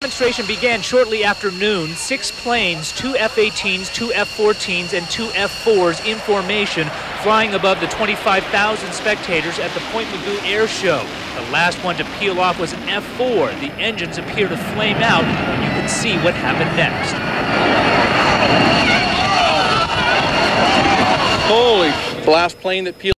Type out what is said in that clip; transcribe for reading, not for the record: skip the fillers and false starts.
demonstration began shortly after noon. 6 planes, 2 F-18s, 2 F-14s, and 2 F-4s in formation, flying above the 25,000 spectators at the Point Mugu Air Show. The last one to peel off was an F-4. The engines appear to flame out, and you can see what happened next. Holy, the last plane that peeled